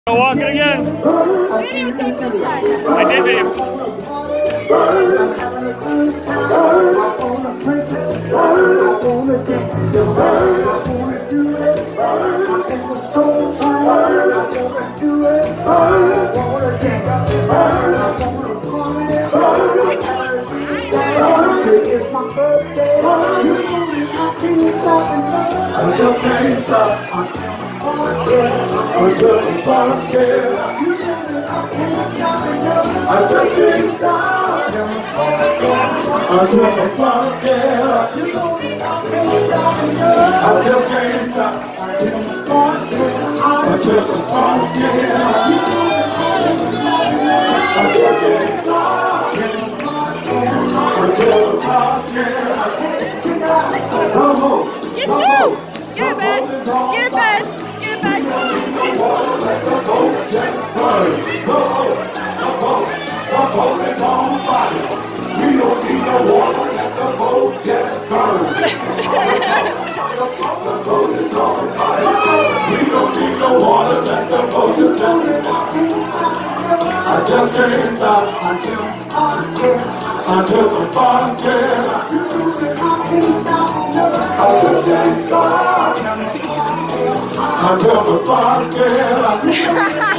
Walk it again. Videotape this side. I did, babe. It's my birthday. I just can't stop until the spark gets. I just can't stop until the spark gets. I just can't stop until the spark gets. Until the spark gets. I just can't stop until the spark gets. Come on. You too! Get in bed! Get in bed! Get in bed! Let the boat just burn. The boat is on fire. We don't need no water. Let the boat just burn. The boat is on fire. We don't need no water. Let the boat just burn. I just can't stop until the spark gets. Until the spark gets. I just can't stop until the spark gets.